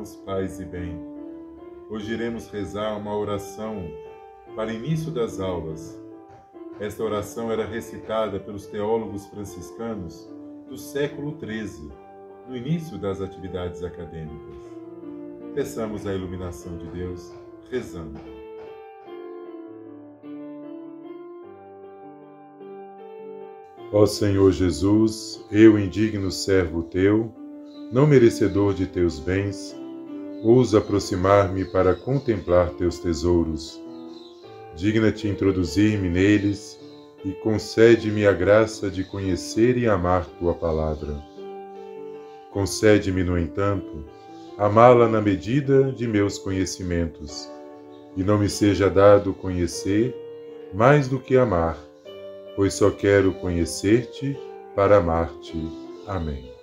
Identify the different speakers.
Speaker 1: irmãos, paz e bem. Hoje iremos rezar uma oração para início das aulas. Esta oração era recitada pelos teólogos franciscanos do século XIII, no início das atividades acadêmicas. Peçamos a iluminação de Deus, rezando. Ó Senhor Jesus, eu, indigno servo teu, não merecedor de teus bens, ouso aproximar-me para contemplar teus tesouros. Digna-te introduzir-me neles e concede-me a graça de conhecer e amar tua palavra. Concede-me, no entanto, amá-la na medida de meus conhecimentos, e não me seja dado conhecer mais do que amar, pois só quero conhecer-te para amar-te. Amém.